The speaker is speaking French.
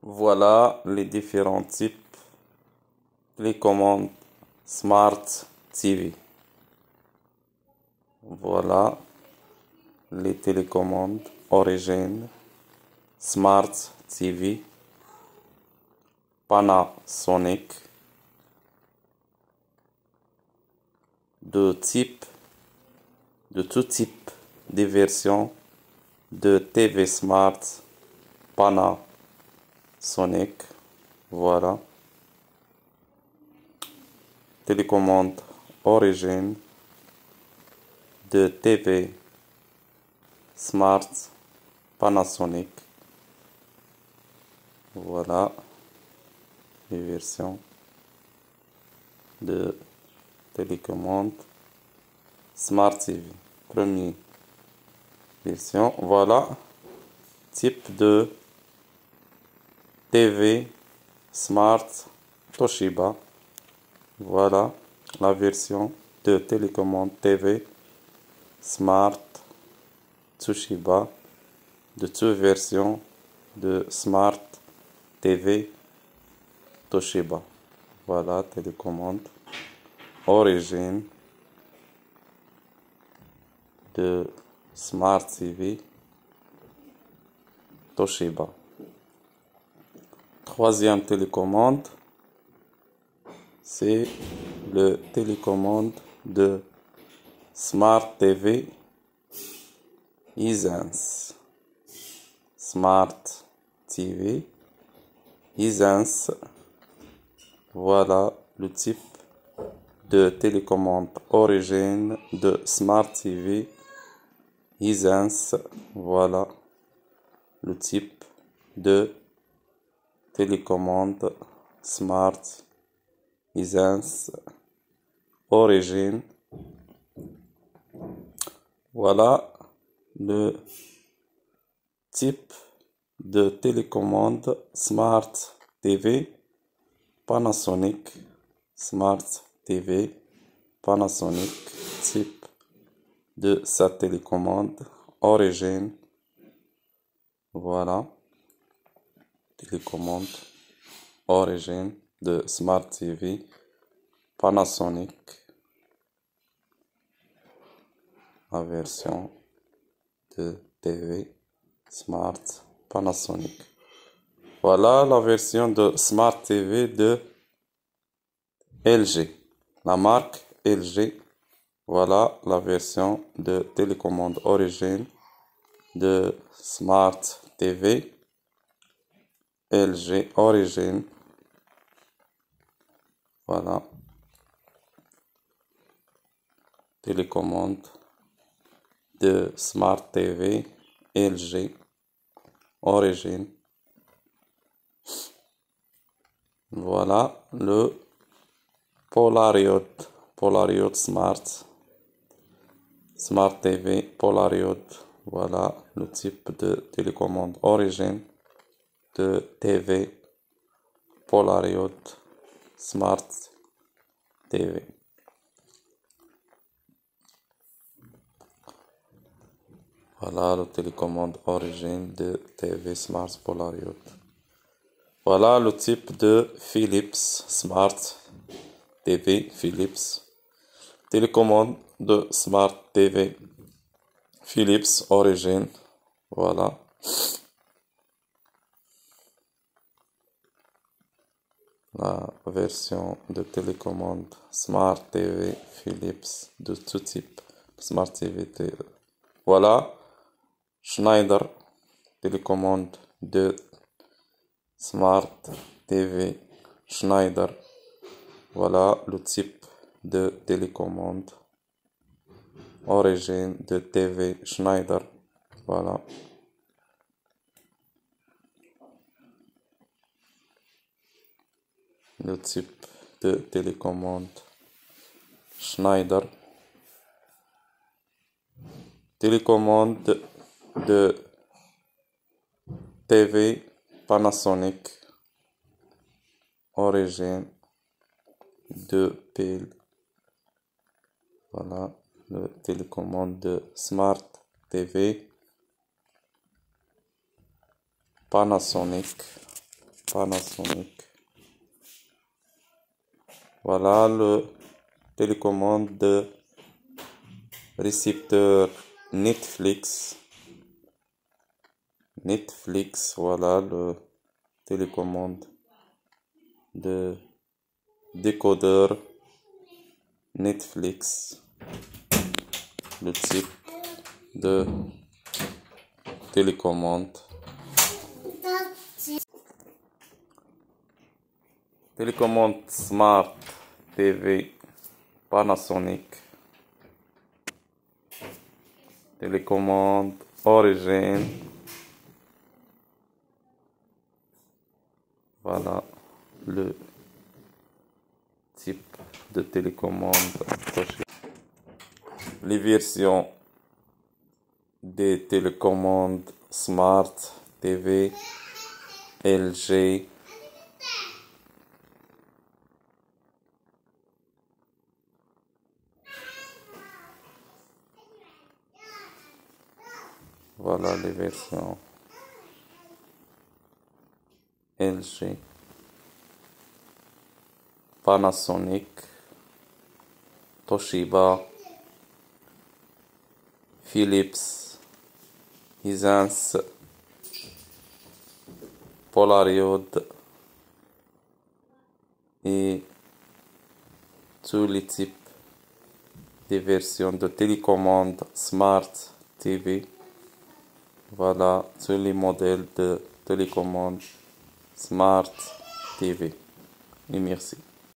Voilà les différents types de commandes Smart TV. Voilà les télécommandes Origin, Smart TV, Panasonic, de tout type de versions de TV Smart Panasonic. Voilà. Télécommande Origin de TV Smart Panasonic. Voilà les versions de télécommande Smart TV. Première version. Voilà type de TV Smart Toshiba. Voilà la version de télécommande TV Smart Toshiba. De toute version de Smart TV Toshiba. Voilà télécommande Origin de Smart TV Toshiba. Troisième télécommande, c'est le télécommande de Smart TV Hisense. Smart TV Hisense. Voilà le type de télécommande Origin de Smart TV Hisense. Voilà le type de télécommande Smart Hisense Origin. Voilà le type de télécommande Smart TV Panasonic. Smart TV Panasonic, type de sa télécommande Origin. Voilà télécommande Origin de Smart TV Panasonic. La version de TV Smart Panasonic. Voilà la version de Smart TV de LG. La marque LG. Voilà la version de télécommande Origin de Smart TV LG Origin. Voilà. Télécommande de Smart TV LG Origin. Voilà le Polariot Smart TV Polariot. Voilà le type de télécommande Origin de TV Polariot Smart TV. Voilà le télécommande Origin de TV Smart Polariot. Voilà le type de Philips Smart TV Philips. Télécommande de Smart TV Philips Origin. Voilà. La version de télécommande Smart TV Philips de tout type. Smart TV. Voilà. Schneider. Télécommande de Smart TV Schneider. Voilà le type de télécommande Origin de TV Schneider. Voilà. Le type de télécommande Schneider. Télécommande de TV Panasonic. Origin de pile. Voilà le télécommande de Smart TV Panasonic. Panasonic. Voilà le télécommande de récepteur Netflix. Voilà le télécommande de décodeur Netflix. Le type de télécommande. Télécommande Smart TV Panasonic. Télécommande Origine. Voilà le type de télécommande. Les versions des télécommandes Smart TV LG. Voilà les versions LG, Panasonic, Toshiba, Philips, Hisense, Polariod et tous les types de versions de télécommande Smart TV. Voilà tous les modèles de télécommande Smart TV. Et merci.